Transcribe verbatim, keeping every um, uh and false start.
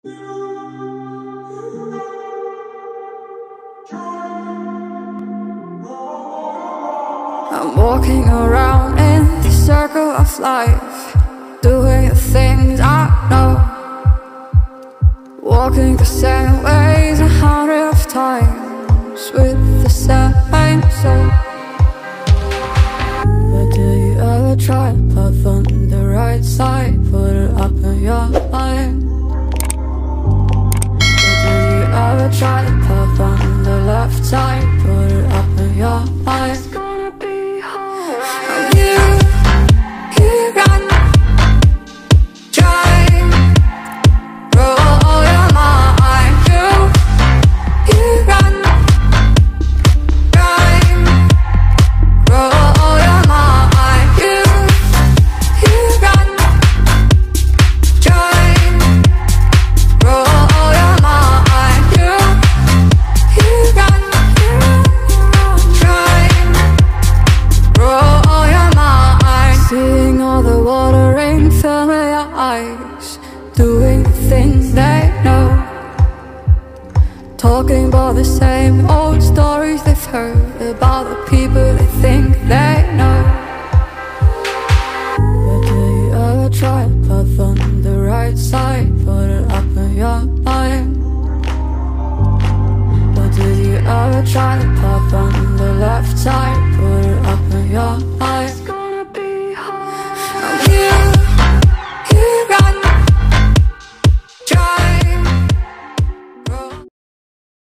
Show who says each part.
Speaker 1: I'm walking around in the circle of life, doing the things I know, walking the same ways a hundred of times with the same soul. But do you ever try to path on the right side, put it up in your mind? But do you ever try to path on the left side, put it up in your mind? Doing the things they know, talking about the same old stories they've heard about.